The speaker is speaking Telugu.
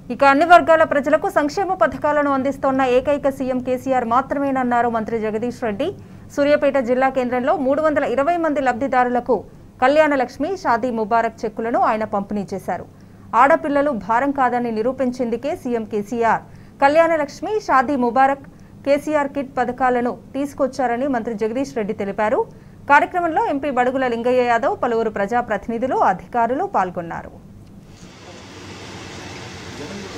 ఇక అన్ని వర్గాల ప్రజలకు సంక్షేమ పథకాలను అందిస్తున్న ఏకైక సీఎం కేసీఆర్ మాత్రమేనన్నారు మంత్రి జగదీష్ రెడ్డి. సూర్యాపేట జిల్లా కేంద్రంలో 320 మంది లబ్ధిదారులకు కళ్యాణ లక్ష్మి, షాదీ ముబారక్ చెక్కులను ఆయన పంపిణీ చేశారు. ఆడపిల్లలు భారం కాదని నిరూపించేందుకే CM KCR Kalyana Lakshmi, Shaadi Mubarak, KCR kit పథకాలను తీసుకొచ్చారని మంత్రి జగదీష్ రెడ్డి తెలిపారు. కార్యక్రమంలో ఎంపీ బడుగుల లింగయ్య యాదవ్, పలువురు ప్రజాప్రతినిధులు, అధికారులు పాల్గొన్నారు.